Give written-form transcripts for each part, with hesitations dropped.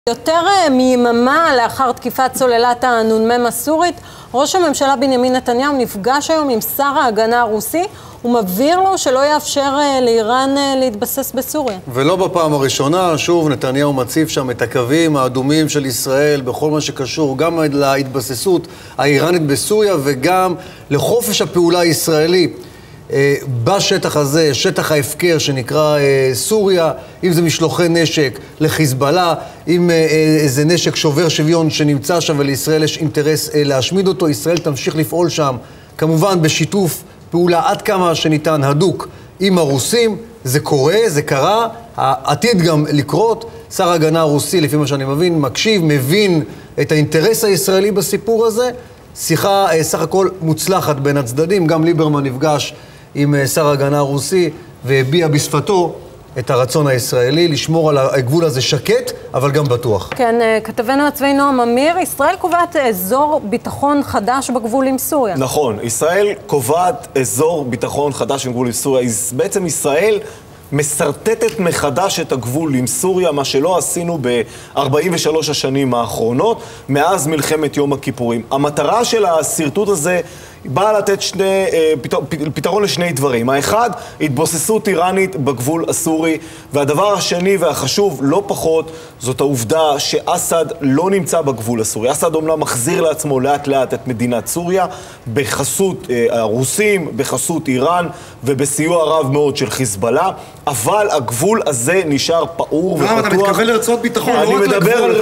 יותר מיממה לאחר תקיפת סוללת הנ"מ הסורית, ראש הממשלה בנימין נתניהו נפגש היום עם שר ההגנה הרוסי ומבהיר לו שלא יאפשר לאיראן להתבסס בסוריה. ולא בפעם הראשונה, שוב נתניהו מציב שם את הקווים האדומים של ישראל בכל מה שקשור גם להתבססות האיראנית בסוריה וגם לחופש הפעולה הישראלי בשטח הזה, שטח ההפקר שנקרא סוריה, אם זה משלוחי נשק לחיזבאללה, אם איזה נשק שובר שוויון שנמצא שם ולישראל יש אינטרס להשמיד אותו, ישראל תמשיך לפעול שם, כמובן בשיתוף פעולה עד כמה שניתן הדוק עם הרוסים. זה קורה, זה קרה, העתיד גם לקרות. שר ההגנה הרוסי, לפי מה שאני מבין, מקשיב, מבין את האינטרס הישראלי בסיפור הזה. שיחה סך הכל מוצלחת בין הצדדים, גם ליברמן נפגש עם שר ההגנה הרוסי והביע בשפתו את הרצון הישראלי לשמור על הגבול הזה שקט, אבל גם בטוח. כן, כתבנו הצבאי נועם אמיר, ישראל קובעת אזור ביטחון חדש בגבול עם סוריה. נכון, ישראל קובעת אזור ביטחון חדש בגבול עם סוריה. בעצם ישראל מסרטטת מחדש את הגבול עם סוריה, מה שלא עשינו ב-43 השנים האחרונות, מאז מלחמת יום הכיפורים. המטרה של הסרטוט הזה באה לתת פתרון לשני דברים. האחד, התבוססות איראנית בגבול הסורי, והדבר השני והחשוב לא פחות, זאת העובדה שאסד לא נמצא בגבול הסורי. אסד אומנם מחזיר לעצמו לאט לאט את מדינת סוריה, בחסות הרוסים, בחסות איראן, ובסיוע רב מאוד של חיזבאללה, אבל הגבול הזה נשאר פעור ופתוח. אתה מתכוון לרצועת ביטחון, אני מדבר על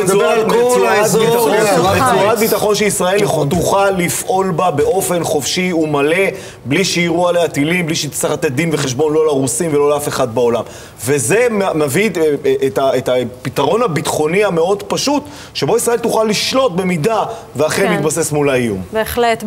רצועת ביטחון שישראל תוכל לפעול בה באופן חופשי ומלא, בלי שיראו עליה טילים, בלי שתצטרך לתת דין וחשבון לא לרוסים ולא לאף אחד בעולם. וזה מביא את הפתרון הביטחוני המאוד פשוט, שבו ישראל תוכל לשלוט במידה ואכן להתבסס מול האיום. בהחלט.